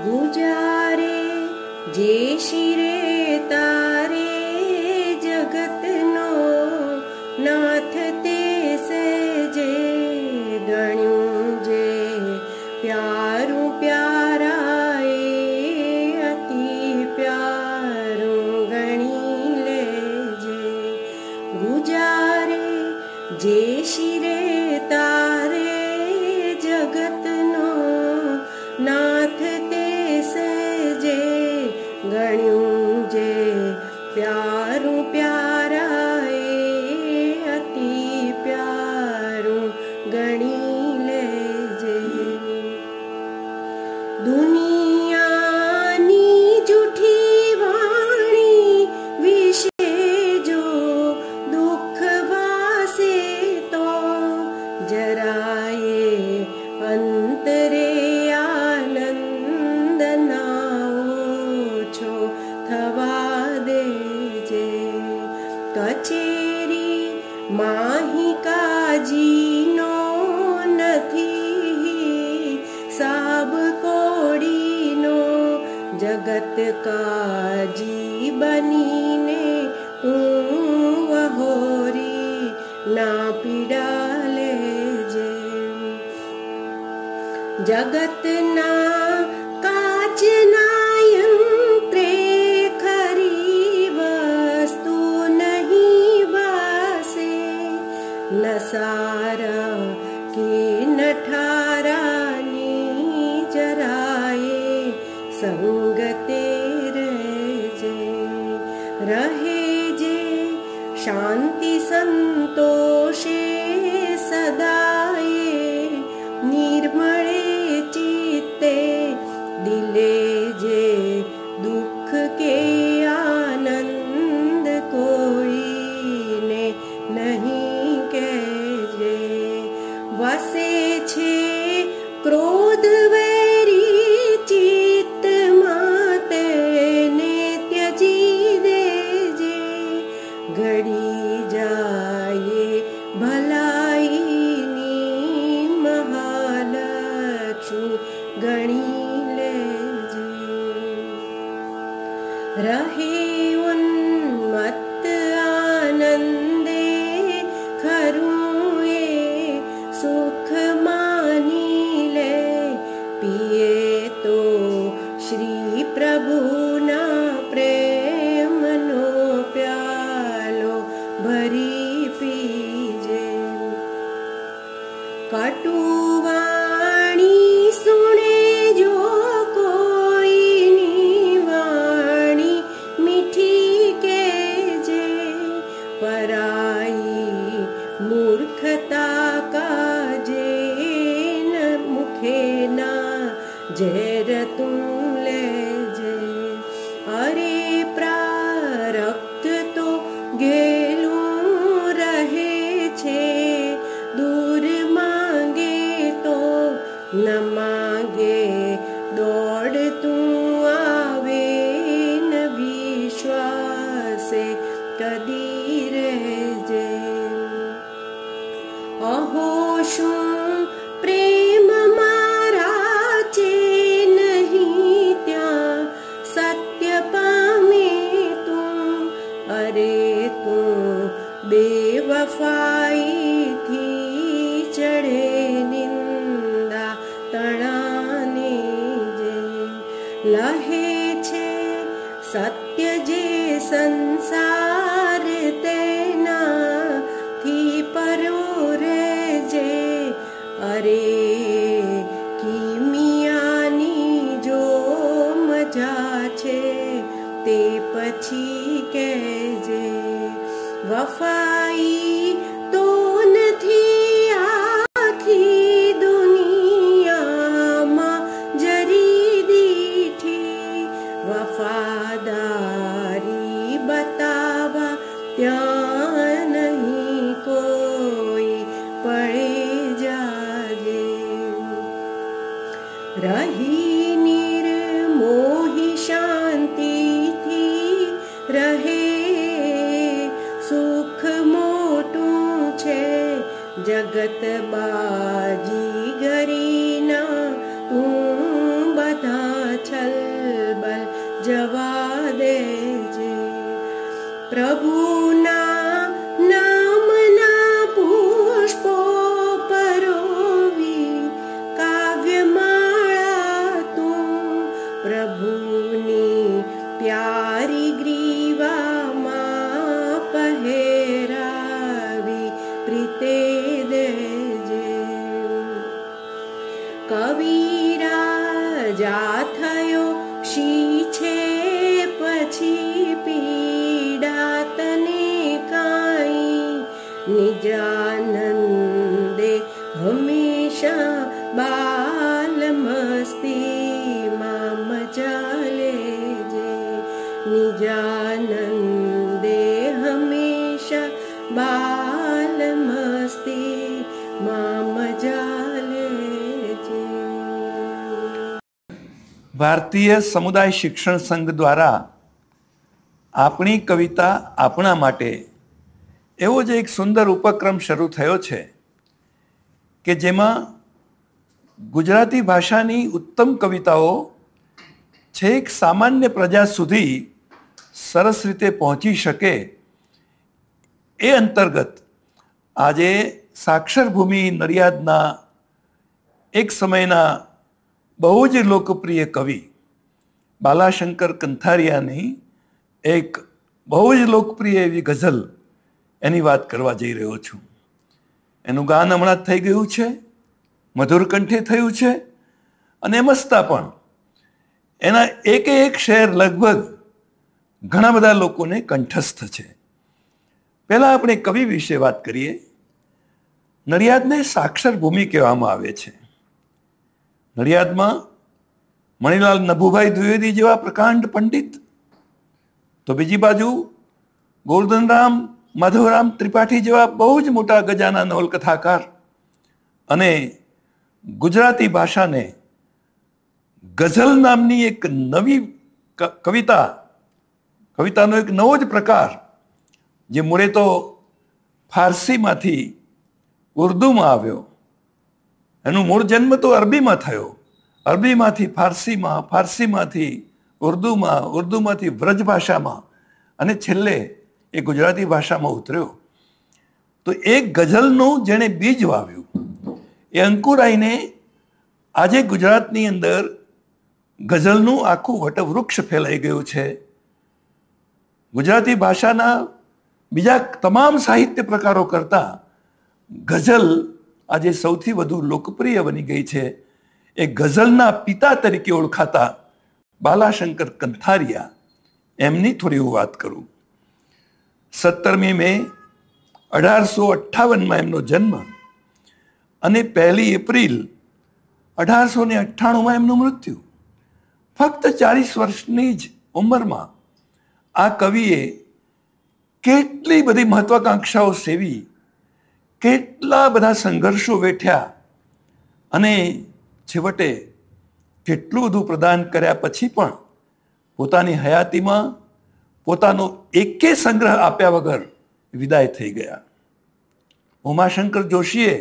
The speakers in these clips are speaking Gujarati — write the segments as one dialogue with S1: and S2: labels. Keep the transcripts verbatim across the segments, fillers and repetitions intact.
S1: ગુજારે જે શિરે તારે જગતનો નાથ તે સજે ગણ્યું જે પ્યારું પ્યારાએ અતિ પ્યારું ગણી લેજે ગુજારે જે શિરે તારે જગતનો નાથ તે સજે ગણ્યું જે પ્યારું પ્યારાએ અતિ પ્યારું ગણી લેજે દુનિયાની જૂઠી વાણી વિશે જો દુઃખ વાસે તો જરાયે અંતરે આનંદ ના ઓછો થવા દેજે કચેરી માહી કાજીનો નથી સાબ કોડીનો જગત કાજી બનીને તું વહોરી ના પીડા લેજે જગતના કાચના યંત્રે ખરી વસ્તુ નહીં વાસે ન સારા કે નઠારાની જરાએ સંગતે રહેજે રહે જે શાંતિ સંતોષે સદાએ નિર્મળે ચિત્તે દિલે જે દુઃખ કે આનંદ કોઈને નહીં કહેજે વસે છે ક્રોધ વેરી ચિત્તમાં તેને ત્યજી દેજે ઘડી જાય ભલાઈની મહાલક્ષ્મી ગણી લેજે રહે ઉન્મત્ત આનંદે ખરું એ સુખ માની લે પીએ તો શ્રી પ્રભુના પ્રેમનો પ્યાલો ભરી પીજે કટુવાણી સુણે જો કોઈની વાણી મીઠી કેજે પરાઈ મૂર્ખતા કાજે ન મુખે ના ઝેર તું લેજે અરે પ્રારબ્ધ તો ઘેલું રહે છે દૂર માંગે તો ન માંગે દોડતું આવે ન વિશ્વાસે કદી રહેજે અહો શું પ્રેમ મારા છે નહીં ત્યાં સત્ય પામે તું અરે તું બેવફાઈથી ચડે નિંદા તણાને જે લહે છે સત્ય જે સંસાર તેનાથી પરો રહેજે અરે કિમિયાની જો મજા છે તે પછી કહેજે વફાઈ તો નથી આખી દુનિયામાં જરી દીઠી વફાદારી બતાવા ત્યાં નહીં કોઈ પડે જાજે રહી નિર્મોહી શાંતિથી રહે સુખ મોટું છે જગત બાજી ગરીના તું બધા છ પ્રભુના નામના પુષ્પો પરોવી કાવ્યમાળા તું પ્રભુની પ્યારી ગ્રીવામાં પહેરાવી પ્રીતે દેજે. કવિરાજા થયો ક્ષી છે પછી પીડા તને કાંઈ નિજાનંદે હંમેશા બાલ મસ્તીમાં મજા લેજે. નિજાનંદે હંમેશા બાલ મસ્તીમાં મજા લેજે.
S2: ભારતીય સમુદાય શિક્ષણ સંઘ દ્વારા આપણી કવિતા આપણા માટે એવો જ એક સુંદર ઉપક્રમ શરૂ થયો છે કે જેમાં ગુજરાતી ભાષાની ઉત્તમ કવિતાઓ છેક સામાન્ય પ્રજા સુધી સરસ રીતે પહોંચી શકે એ અંતર્ગત આજે સાક્ષર ભૂમિ નડિયાદના એક સમયના બહુ જ લોકપ્રિય કવિ બાલાશંકર કંથારિયાની એક બહુ જ લોકપ્રિય એવી ગઝલ એની વાત કરવા જઈ રહ્યો છું. એનું ગાન હમણાં જ થઈ ગયું છે, મધુર કંઠે થયું છે અને મસ્તા પણ. એના એકે એક શેર લગભગ ઘણા બધા લોકોને કંઠસ્થ છે. પહેલાં આપણે કવિ વિશે વાત કરીએ. નડિયાદને સાક્ષર ભૂમિ કહેવામાં આવે છે. નડિયાદમાં મણિલાલ નભુભાઈ દ્વિવેદી જેવા પ્રકાંડ પંડિત, તો બીજી બાજુ ગોરધનરામ માધવરામ ત્રિપાઠી જેવા બહુ જ મોટા ગજાના નવલકથાકાર અને ગુજરાતી ભાષાને ગઝલ નામની એક નવી કવિતા કવિતાનો એક નવો જ પ્રકાર, જે મૂળે તો ફારસીમાંથી ઉર્દુમાં આવ્યો, એનું મૂળ જન્મ તો અરબીમાં થયો, અરબીમાંથી ફારસીમાં, ફારસીમાંથી ઉર્દુમાં, ઉર્દુમાંથી વ્રજ ભાષામાં અને છેલ્લે એ ગુજરાતી ભાષામાં ઉતર્યો. તો એક ગઝલનું જેણે બીજ વાવ્યું એ અંકુરાઈને આજે ગુજરાતની અંદર ગઝલનું આખું વટવૃક્ષ ફેલાઈ ગયું છે. ગુજરાતી ભાષાના બીજા તમામ સાહિત્ય પ્રકારો કરતાં ગઝલ આજે સૌથી વધુ લોકપ્રિય બની ગઈ છે. એ ગઝલના પિતા તરીકે ઓળખાતા બાલાશંકર કંથારિયા, એમની થોડી હું વાત કરું. સત્તરમી મે અઢારસો અઠ્ઠાવનમાં એમનો જન્મ અને પહેલી એપ્રિલ અઢારસો ને અઠ્ઠાણુંમાં એમનું મૃત્યુ. ફક્ત ચાલીસ વર્ષની જ ઉંમરમાં આ કવિએ કેટલી બધી મહત્વાકાંક્ષાઓ સેવી, કેટલા બધા સંઘર્ષો વેઠ્યા અને છેવટે કેટલું બધું પ્રદાન કર્યા પછી પણ પોતાની હયાતીમાં પોતાનો એકે સંગ્રહ આપ્યા વગર વિદાય થઈ ગયા. ઉમાશંકર જોશીએ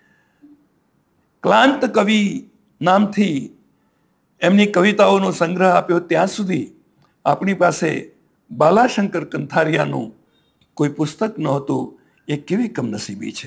S2: ક્લાંત કવિ નામથી એમની કવિતાઓનો સંગ્રહ આપ્યો, ત્યાં સુધી આપણી પાસે બાલાશંકર કંથારિયાનું કોઈ પુસ્તક નહોતું. એ કેવી કમનસીબી છે.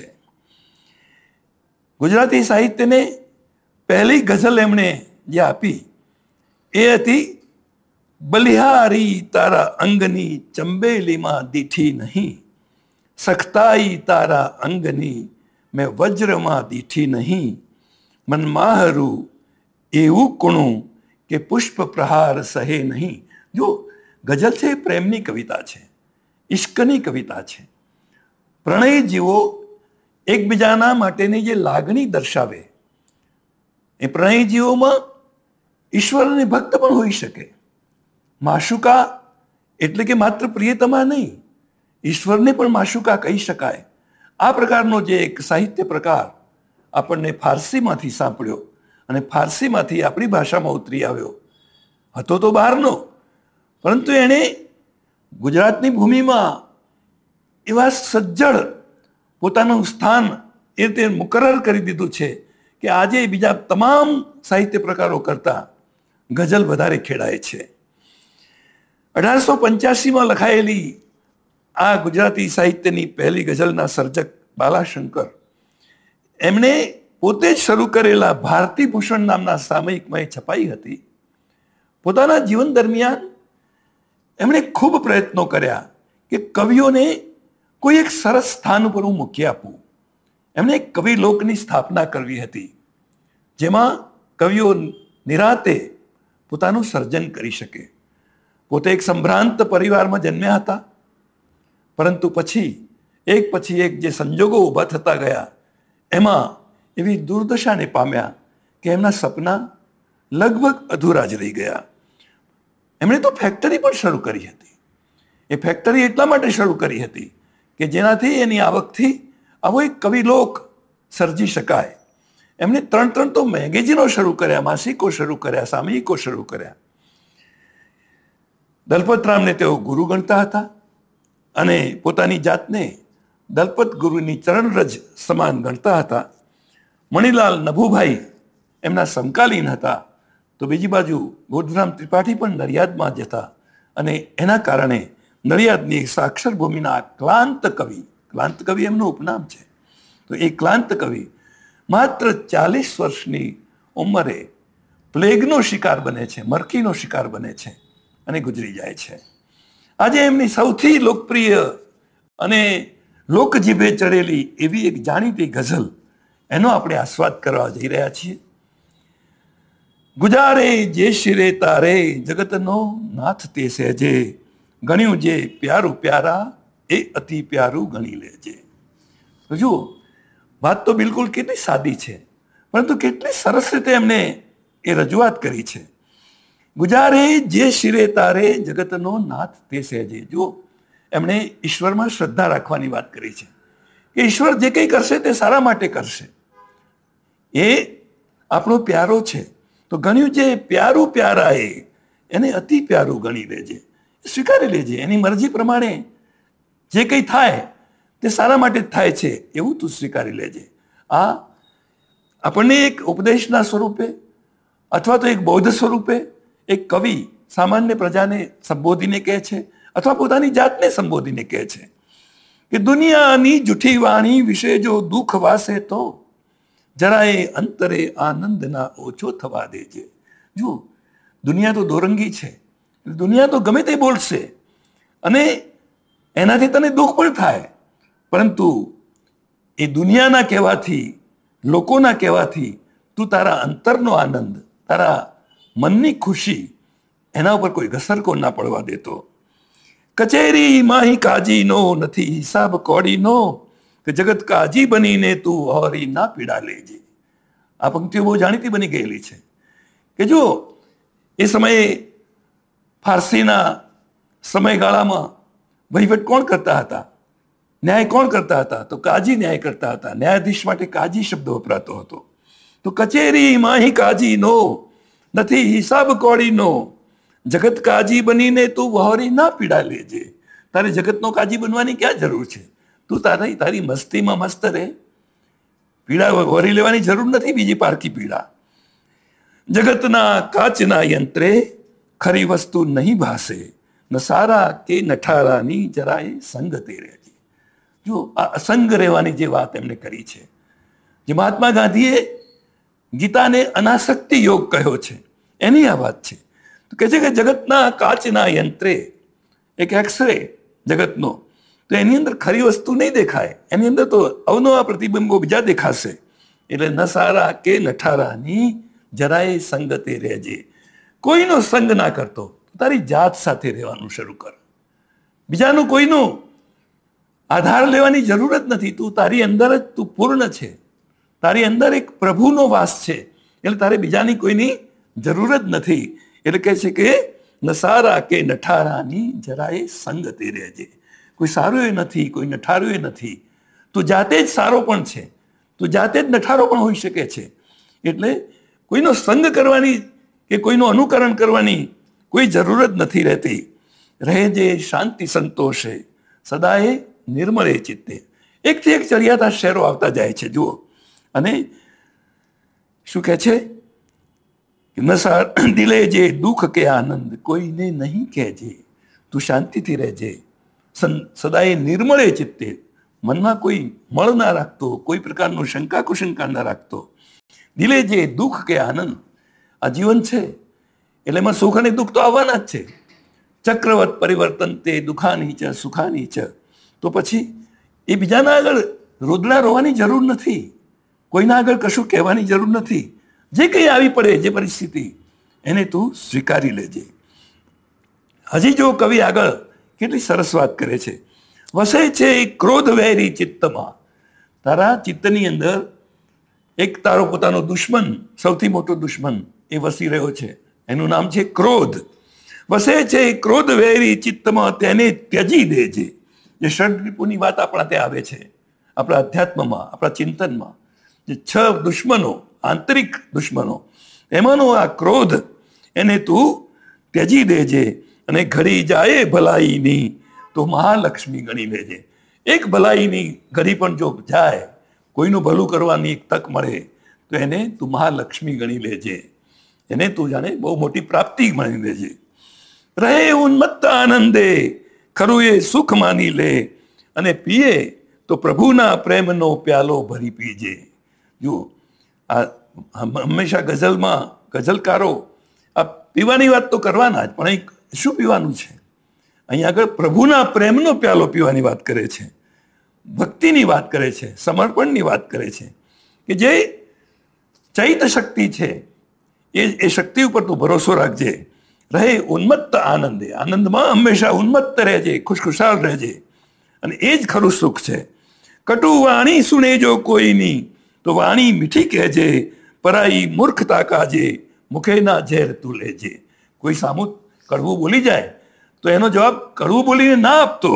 S2: ગુજરાતી સાહિત્યને પહેલી ગઝલ એમણે જે આપી એ હતી બલિહારી તારા અંગની ચંબેલીમાં દીઠી નહીં, સખતાઈ તારા અંગની મેં વજ્રમાં દીઠી નહીં, મન માહરું એવું કુણું કે પુષ્પ પ્રહાર સહે નહીં. જો ગઝલ છે એ પ્રેમની કવિતા છે, ઇશ્કની કવિતા છે. પ્રણય જીવો એકબીજાના માટેની જે લાગણી દર્શાવે એ પ્રણય જીવોમાં ઈશ્વરની ભક્ત પણ હોઈ શકે. માશુકા એટલે કે માત્ર પ્રિયતમા નહીં, ઈશ્વરને પણ માશુકા કહી શકાય. આ પ્રકારનો જે એક સાહિત્ય પ્રકાર આપણને ફારસીમાંથી સાંપડ્યો અને ફારસીમાંથી આપણી ભાષામાં ઉતરી આવ્યો. હતો તો બહારનો, પરંતુ એણે ગુજરાતની ભૂમિમાં એવા સજ્જડ પોતાનું સ્થાન એ રીતે મુકરર કરી દીધું છે કે આજે બીજા તમામ સાહિત્ય પ્રકારો કરતાં ગઝલ વધારે ખેડાય છે. અઢારસો પંચ્યાસીમાં લખાયેલી આ ગુજરાતી સાહિત્યની પહેલી ગઝલના સર્જક બાલાશંકર, એમણે પોતે જ શરૂ કરેલા ભારતી ભૂષણ નામના સામયિકમાં એ છપાઈ હતી. પોતાના જીવન દરમિયાન એમણે ખૂબ પ્રયત્નો કર્યા કે કવિઓને કોઈ એક સરસ સ્થાન ઉપર હું મૂકી આપું. એમણે એક કવિ લોકની સ્થાપના કરવી હતી, જેમાં કવિઓ નિરાતે પોતાનું સર્જન કરી શકે. પોતે એક સંભ્રાંત પરિવારમાં જન્મ્યા હતા, પરંતુ પછી એક પછી એક જે સંજોગો ઊભા થતા ગયા, એમાં એવી દુર્દશાને પામ્યા કે એમના સપના લગભગ અધૂરા જ રહી ગયા. એમણે તો ફેક્ટરી પણ શરૂ કરી હતી. એ ફેક્ટરી એટલા માટે શરૂ કરી હતી કે જેનાથી એની આવકથી આવો એક કવિલોક સર્જી શકાય. એમણે ત્રણ ત્રણ તો મેગેઝિનો શરૂ કર્યા, માસિકો શરૂ કર્યા, સામયિકો શરૂ કર્યા. દલપતરામને તેઓ ગુરુ ગણતા હતા અને પોતાની જાતને દલપત ગુરુની ચરણરજ સમાન ગણતા હતા. મણિલાલ નભુભાઈ એમના સમકાલીન હતા. તો બીજી બાજુ ગોધરામ ત્રિપાઠી પણ નડિયાદમાં જ હતા અને એના કારણે નડિયાદની સાક્ષર ભૂમિના ક્લાંત કવિ, ક્લાંત કવિ એમનું ઉપનામ છે, તો એ ક્લાંત કવિ માત્ર ચાલીસ વર્ષની ઉંમરે પ્લેગનો શિકાર બને છે, મરકીનો શિકાર બને છે અને ગુજરી જાય છે. આજે એમની સૌથી લોકપ્રિય અને લોકજીભે ચડેલી એવી એક જાણીતી ગઝલ, એનો આપણે આસ્વાદ કરવા જઈ રહ્યા છીએ. ગુજારે જે શિરે તારે જગતનો નાથ તે સહેજે, ગણ્યું જે પ્યારું પ્યારા એ અતિ પ્યારું ગણી લેજે. તો જુઓ, વાત તો બિલકુલ કેટલી સાદી છે, પરંતુ કેટલી સરસ રીતે એમને એ રજૂઆત કરી છે. ગુજારે જે શિરે તારે જગતનો નાથ તે સહેજે. જુઓ, એમણે ઈશ્વરમાં શ્રદ્ધા રાખવાની વાત કરી છે કે ઈશ્વર જે કંઈ કરશે તે સારા માટે કરશે. એ આપણો પ્યારો છે, તો ગણ્યું જે પ્યારું પ્યારા એ એને અતિ પ્યારું ગણી લેજે, સ્વીકારી લેજે. એની મરજી પ્રમાણે જે કંઈ થાય તે સારા માટે જ થાય છે એવું તું સ્વીકારી લેજે. આ આપણને એક ઉપદેશના સ્વરૂપે અથવા તો એક બૌદ્ધ સ્વરૂપે એક કવિ સામાન્ય પ્રજાને સંબોધીને કહે છે અથવા પોતાની જાતને સંબોધીને કહે છે કે દુનિયાની જૂઠી વાણી વિશે જો દુઃખ વાસે તો જરાય અંતરે આનંદ ના ઓછો થવા દેજે. જુઓ, દુનિયા તો દોરંગી છે, દુનિયા તો ગમે તે બોલશે અને એનાથી તને દુઃખ પણ થાય, પરંતુ એ દુનિયાના કહેવાથી, લોકોના કહેવાથી તું તારા અંતરનો આનંદ, તારા મનની ખુશી, એના ઉપર કોઈ ઘસરકો ના પડવા દેતો. કચેરી માહી કાજીનો નથી હિસાબ કોડીનો, કે જગત કાજી બનીને તું હોરી ના પીડા લેજે. આ પંક્તિઓ બહુ જાણીતી બની ગયેલી છે કે જો એ સમયે ફારસીના સમયગાળામાં વહીવટ કોણ કરતા હતા, ન્યાય કોણ કરતા હતા, તો કાજી ન્યાય કરતા હતા. ન્યાયાધીશ માટે કાજી શબ્દ વપરાતો હતો. તો કચેરી માહી કાજીનો નથી હિસાબ કોડીનો, જગત કાજી બનીને તું વહોરી ના પીડા લેજે. તારે જગતનો કાજી બનવાની ક્યાં જરૂર છે? તું તારી તારી મસ્તીમાં મસ્ત રહે, પીડા વહોરી લેવાની જરૂર નથી, બીજી પારકી પીડા. જગતના કાચના યંત્રે ખરી વસ્તુ નહીં ભાસે, ન સારા કે નઠારાની જરાય સંગ તે રહેજે. જો આ અસંગ રહેવાની જે વાત એમણે કરી છે, જે મહાત્મા ગાંધીએ ગીતાને અનાસક્તિ યોગ કહ્યો છે, એની આ વાત છે. તો કહે છે કે જગતના કાચના યંત્રે, એક એક્સરે જગતનો, તો એની અંદર ખરી વસ્તુ નહીં દેખાય, એની અંદર તો અવનવા પ્રતિબિંબો બીજા દેખાશે. એટલે ન સારા કે નઠારાની જરાય સંગતે રહેજે. કોઈનો સંગ ના કરતો, તારી જાત સાથે રહેવાનું શરૂ કર. બીજાનું કોઈનું આધાર લેવાની જરૂર જ નથી. તું તારી અંદર જ તું પૂર્ણ છે, તારી અંદર એક પ્રભુનો વાસ છે, એટલે તારે બીજાની કોઈની જરૂર જ નથી. એટલે કહે છે કે ન સારા કે નઠારાની જરાય સંગતે રહેજે. કોઈ સારું એ નથી, કોઈ નઠારું એ નથી, તું જાતે જ સારો પણ છે, તું જાતે જ નઠારો પણ હોઈ શકે છે. એટલે કોઈનો સંગ કરવાની કે કોઈનું અનુકરણ કરવાની કોઈ જરૂર જ નથી રહેતી. રહેજે શાંતિ સંતોષે સદાએ નિર્મળે ચિત્તે. એકથી એક ચડિયાતા શહેરો આવતા જાય છે. જુઓ, અને શું કહે છે કે નસા દિલે જે દુઃખ કે આનંદ કોઈને નહીં કહેજે, તું શાંતિથી રહેજે, સદાય નિર્મળે ચિત્તે, મનમાં કોઈ મળ ના રાખતો, કોઈ પ્રકારનો શંકા કુશંકા ના રાખતો. દિલે જે દુઃખ કે આનંદ, આ જીવન છે એટલે એમાં સુખ અને દુઃખ તો આવવાના જ છે. ચક્રવત પરિવર્તન તે દુઃખાની ચ સુખાની ચ. તો પછી એ બીજાના આગળ રોદડા રોવાની જરૂર નથી, કોઈના આગળ કશું કહેવાની જરૂર નથી. જે કંઈ આવી પડે, જે પરિસ્થિતિ, એને તું સ્વીકારી લેજે. હજી જો કવિ આગળ કેટલી સરસ વાત કરે છે. વસે છે ક્રોધ વેરી ચિત્તમાં, તારા ચિત્તની અંદર એક તારો પોતાનો દુશ્મન, સૌથી મોટો દુશ્મન એ વસી રહ્યો છે, એનું નામ છે ક્રોધ. વસે છે ક્રોધ વેરી ચિત્તમાં, તેને ત્યજી દેજે. જે ષડરિપુની વાત આપણા ત્યાં આવે છે, આપણા અધ્યાત્મમાં, આપણા ચિંતનમાં, જે છ દુશ્મનો, આંતરિક દુશ્મનો, એમાંનો આ ક્રોધ, એને તું ત્યજી દેજે. અને ઘડી જાય ભલાઈની તો મહાલક્ષ્મી ગણી લેજે. એક ભલાઈની ઘડી પણ જો જાય, કોઈનું ભલું કરવાની એક તક મળે, તો એને તું મહાલક્ષ્મી ગણી લેજે. એને તું જાણે બહુ મોટી પ્રાપ્તિ માની લેજે. રહે ઉન્મત્ત આનંદે, ખરું એ સુખ માની લે. અને પીએ તો પ્રભુના પ્રેમનો પ્યાલો ભરી પીજે. જુઓ, આ હંમેશા ગઝલમાં ગઝલકારો આ પીવાની વાત તો કરવાના જ, પણ અહીં શું પીવાનું છે? અહીંયા આગળ પ્રભુના પ્રેમનો પ્યાલો પીવાની વાત કરે છે, ભક્તિની વાત કરે છે, સમર્પણની વાત કરે છે. કે જે ચૈત શક્તિ છે એ એ શક્તિ ઉપર તું ભરોસો રાખજે. રહે ઉન્મત્ત આનંદે, આનંદમાં હંમેશા ઉન્મત્ત રહેજે, ખુશખુશાલ રહેજે. અને એ જ ખરું સુખ છે. કટુ વાણી સુને જો કોઈની, તો વાણી મીઠી કહેજે. પરાઈ મૂર્ખતા કાજે, મુખે ના ઝેર તું લેજે. કોઈ સામું કડવું બોલી જાય તો એનો જવાબ કડવું બોલીને ના આપતો,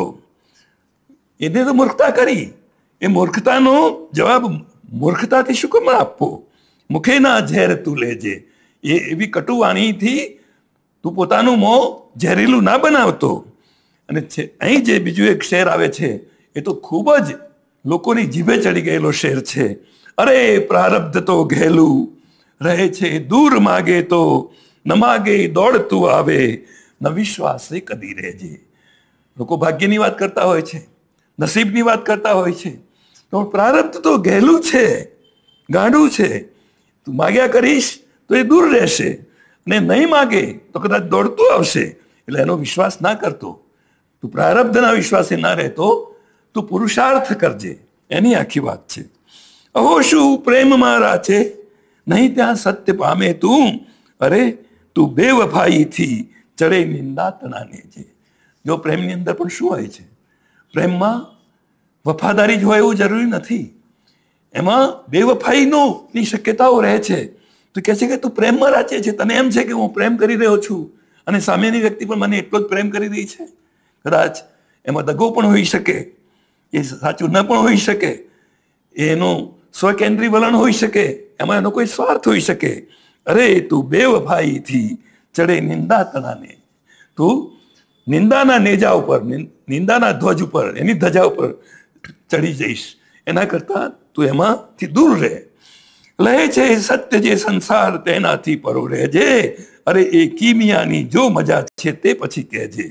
S2: એને તો મૂર્ખતા કરી. એ મૂર્ખતાનો જવાબ મૂર્ખતાથી શું કામ આપવો? મુખે ના ઝેર તું લેજે. એ એવી કટુવાણીથી તું પોતાનું મોં ઝેરીલું ના બનાવતો. અને અહીં જે બીજું એક શેર આવે છે, એ તો ખૂબ જ લોકોની જીભે ચડી ગયેલો શેર છે. અરે પ્રારબ્ધ તો ઘેલું રહે છે, દૂર માગે તો ન માગે દોડતું આવે, ન વિશ્વાસે કદી રહેજે. લોકો ભાગ્યની વાત કરતા હોય છે, નસીબની વાત કરતા હોય છે, તો પ્રારબ્ધ તો ઘેલું છે, ગાંડું છે. તું માગ્યા કરીશ તો એ દૂર રહેશે, અને નહીં માગે તો કદાચ દોડતું આવશે. એટલે એનો વિશ્વાસ ના કરતો. તું પ્રારબ્ધના વિશ્વાસે ના રહેતો, તું પુરુષાર્થ કરજે. એની આખી વાત છે. અહો શું પ્રેમમાં રાચે, નહીં ત્યાં સત્ય પામે તું. અરે તું બેવફાઈથી ચડે નિંદા તણાને છે. જો પ્રેમની અંદર પણ શું હોય છે? પ્રેમમાં વફાદારી જ હોય એવું જરૂરી નથી, એમાં બેવફાઈનો ની શક્યતાઓ રહે છે. તો કહે છે કે તું પ્રેમમાં રાચે છે, તને એમ છે કે હું પ્રેમ કરી રહ્યો છું અને સામેની વ્યક્તિ પણ મને એટલો જ પ્રેમ કરી રહી છે. કદાચ એમાં દગો પણ હોઈ શકે, એ સાચું ન પણ હોઈ શકે, એનું સ્વકેન્દ્રી વલણ હોઈ શકે, એમાં એનો કોઈ સ્વાર્થ હોઈ શકે. અરે તું બેવફાઈથી ચડે નિંદા તણાને, તું નિંદાના નેજા ઉપર, નિંદાના ધ્વજ ઉપર, એની ધજા ઉપર ચડી જઈશ. એના કરતાં તું એમાંથી દૂર રહે. લહે છે સત્ય જે સંસાર, તેનાથી પરો રહેજે. અરે એ કિમિયાની જો મજા છે તે પછી કહેજે.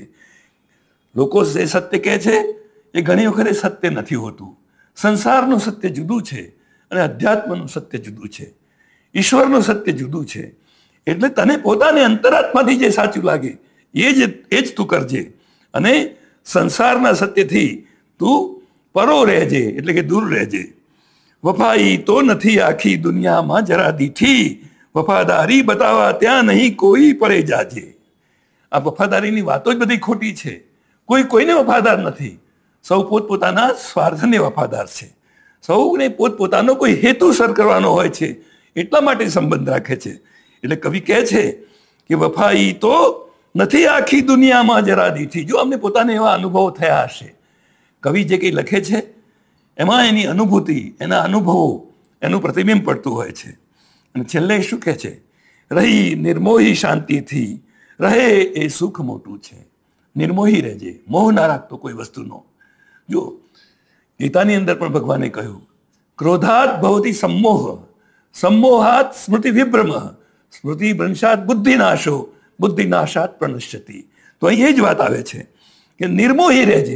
S2: લોકો જે સત્ય કહે છે એ ઘણી વખત સત્ય નથી હોતું. સંસારનું સત્ય જુદું છે અને અધ્યાત્મનું સત્ય જુદું છે, ઈશ્વરનું સત્ય જુદું છે. એટલે તને પોતાને અંતરાત્માથી જે સાચું લાગે એ જ એ જ તું કરજે. અને સંસારના સત્યથી તું પરો રહેજે, એટલે કે દૂર રહેજે. વફાઈ તો નથી આખી દુનિયામાં જરા દીઠી, વફાદારી બતાવવા ત્યાં નહીં કોઈ પરે જાજે. આ વફાદારીની વાતો જ બધી ખોટી છે. કોઈ કોઈને વફાદાર નથી, સૌ પોતપોતાના સ્વાર્થને વફાદાર છે. સૌને પોતપોતાનો કોઈ હેતુસર કરવાનો હોય છે, એટલા માટે સંબંધ રાખે છે. એટલે કવિ કહે છે કે વફાઈ તો નથી આખી દુનિયામાં જરા દીઠી. જો અમને પોતાને એવા અનુભવો થયા હશે, કવિ જે કંઈ લખે છે એમાં એની અનુભૂતિ, એના અનુભવો, એનું પ્રતિબિંબ પડતું હોય છે. અને છેલ્લે શું કહે છે? રહી નિર્મોહી શાંતિથી, રહે એ સુખ મોટું છે. નિર્મોહી રહેજે, મોહ ના રાખતો કોઈ વસ્તુનો. જો ગીતાની અંદર પણ ભગવાને કહ્યું, ક્રોધાત ભવતી સંમોહ, સંમોહાત સ્મૃતિ વિભ્રમ, સ્મૃતિ ભ્રંશાત બુદ્ધિનાશો, બુદ્ધિનાશાત પ્રણશ્યતિ. તો અહીં એ જ વાત આવે છે કે નિર્મોહી રહેજે.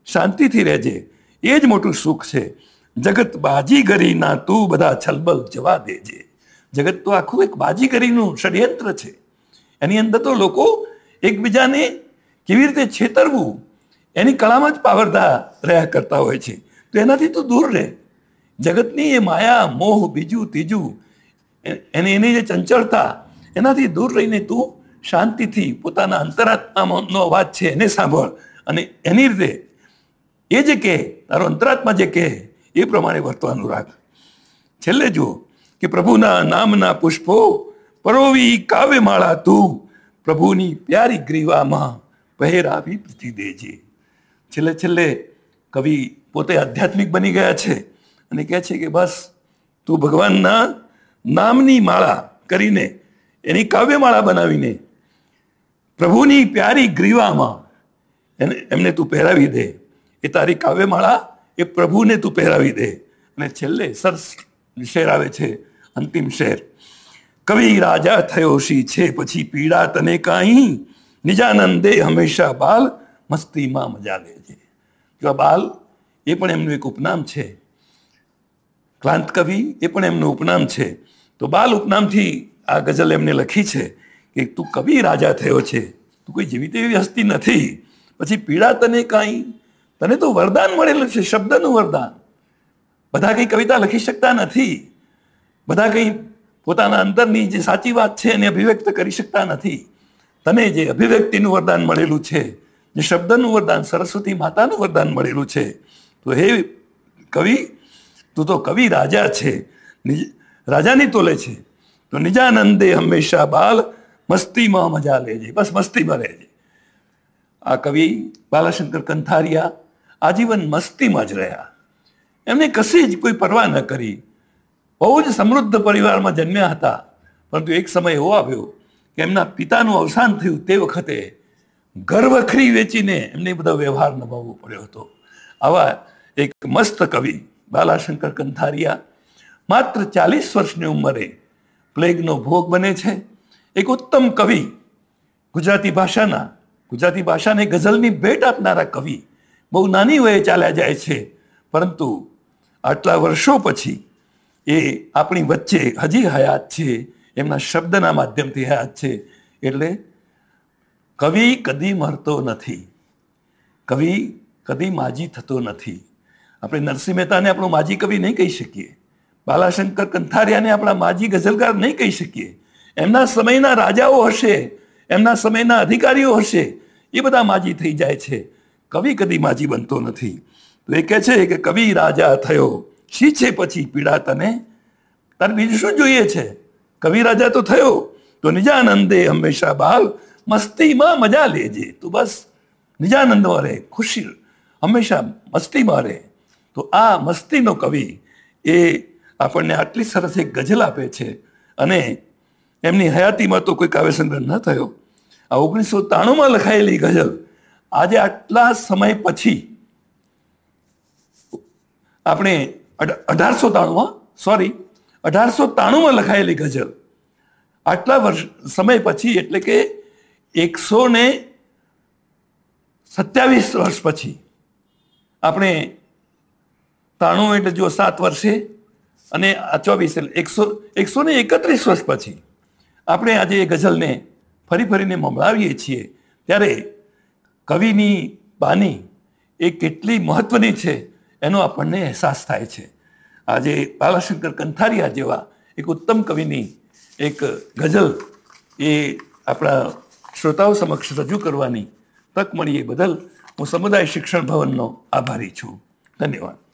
S2: શાંતિથી રહેજે, એ જ મોટું સુખ છે. જગત બાજીગરીના તું બધા છલબલ જવા દેજે. જગત તો આખું એક બાજીગરીનું ષડયંત્ર છે. એની અંદર તો લોકો એકબીજાને કેવી રીતે છેતરવું એની કળામાં જ પાવરદા રહ્યા કરતા હોય છે. તો એનાથી તું દૂર રહે. જગતની એ માયા, મોહ, બીજું ત્રીજું, એની એની જે ચંચળતા, એનાથી દૂર રહીને તું શાંતિથી પોતાના અંતરાત્માનો અવાજ છે એને સાંભળ અને એની રીતે એ જે કહે, તારો અંતરાત્મા જે કહે એ પ્રમાણે વર્તવાનું રાખ. છેલ્લે જુઓ કે પ્રભુના નામના પુષ્પો પરોવી કાવ્ય માળા તું, પ્રભુની પ્યારી ગ્રીવામાં પહેરાવી પ્રતિ દેજે. છેલ્લે છેલ્લે કવિ પોતે આધ્યાત્મિક બની ગયા છે અને કહે છે કે બસ તું ભગવાનના નામની માળા કરીને, એની કાવ્યમાળા બનાવીને પ્રભુની પ્યારી ગ્રીવામાં એને એમને તું પહેરાવી દે. એ તારી કાવ્યમાળા એ પ્રભુને તું પહેરાવી દે. અને છેલ્લે સરસ શેર આવે છે, અંતિમ શેર. કવિ રાજા થયો શી છે પછી પીડા તને કાંઈ, નિજાનંદે હંમેશા બાલ મસ્તીમાં મજા લેજે. જો બાલ એ પણ એમનું એક ઉપનામ છે. ક્લાંત કવિ એ પણ એમનું ઉપનામ છે. તો બાલ ઉપનામથી આ ગઝલ એમને લખી છે કે તું કવિ રાજા થયો છે, તું કોઈ જેવી તેવી હસ્તી નથી, પછી પીડા તને કાંઈ, તને તો વરદાન મળેલું છે, શબ્દનું વરદાન. બધા કંઈ કવિતા લખી શકતા નથી, બધા કંઈ પોતાના અંદરની જે સાચી વાત છે એને અભિવ્યક્ત કરી શકતા નથી. તને જે અભિવ્યક્તિનું વરદાન મળેલું છે, જે શબ્દનું વરદાન, સરસ્વતી માતાનું વરદાન મળેલું છે, તો હે કવિ, તું તો કવિ રાજા છે, રાજાની તોલે છે. તો નિજાનંદે હંમેશા બાલ મસ્તીમાં મજા લેજે, બસ મસ્તીમાં રહેજે. આ કવિ બાલાશંકર કંથારિયા આજીવન મસ્તીમાં જ રહ્યા. એમને કશી જ કોઈ પરવા ન કરી. બહુ જ સમૃદ્ધ પરિવારમાં જન્મ્યા હતા, પરંતુ એક સમય એવો આવ્યો કે એમના પિતાનું અવસાન થયું. તે વખતે ઘરવખરી વેચીને એમને બધો વ્યવહાર નિભાવવો પડ્યો હતો. આવા એક મસ્ત કવિ બાલાશંકર કંથારિયા માત્ર ચાલીસ વર્ષની ઉંમરે પ્લેગનો ભોગ બને છે. એક ઉત્તમ કવિ, ગુજરાતી ભાષાના ગુજરાતી ભાષાને ગઝલની ભેટ આપનારા કવિ બહુ નાની વયે ચાલ્યા જાય છે, પરંતુ આટલા વર્ષો પછી એ આપણી વચ્ચે હજી હયાત છે, એમના શબ્દના માધ્યમથી હયાત છે. એટલે કવિ કદી મરતો નથી, કવિ કદી માજી થતો નથી. આપણે નરસિંહ મહેતાને આપણો માજી કવિ નહીં કહી શકીએ, બાલાશંકર કંથારિયાને આપણા માજી ગઝલકાર નહીં કહી શકીએ. એમના સમયના રાજાઓ હશે, એમના સમયના અધિકારીઓ હશે, એ બધા માજી થઈ જાય છે. કવિ કદી માજી બનતો નથી. તો એ કહે છે કે કવિ રાજા થયો શી છે પછી પીડા તને, તારે બીજું શું જોઈએ છે? કવિ રાજા તો થયો, તો નિજાનંદે હંમેશા બાલ મસ્તીમાં મજા લેજે. તું બસ નિજાનંદમાં રહે, ખુશી હંમેશા મસ્તીમાં રહે. તો આ મસ્તીનો કવિ એ આપણને આટલી સરસ એક ગઝલ આપે છે. અને એમની હયાતીમાં તો કોઈ કાવ્ય સંગ્રહ ન થયો. આ ઓગણીસો ત્રાણુંમાં લખાયેલી ગઝલ આજે આટલા સમય પછી આપણે અઢારસો ત્રાણુંમાં સોરી અઢારસો ત્રાણુંમાં લખાયેલી ગઝલ આટલા વર્ષ સમય પછી, એટલે કે એકસો ને સત્યાવીસ વર્ષ પછી, આપણે ત્રાણું એટલે જો સાત વર્ષે અને આ ચોવીસ એટલે એકસો એકસો ને એકત્રીસ વર્ષ પછી આપણે આજે એ ગઝલને ફરી ફરીને મળાવીએ છીએ. ત્યારે કવિની બાની એ કેટલી મહત્વની છે એનો આપણને અહેસાસ થાય છે. આજે બાલાશંકર કંથારિયા જેવા એક ઉત્તમ કવિની એક ગઝલ એ આપણા શ્રોતાઓ સમક્ષ રજૂ કરવાની તક મળી એ બદલ હું સમુદાય શિક્ષણ ભવનનો આભારી છું. ધન્યવાદ.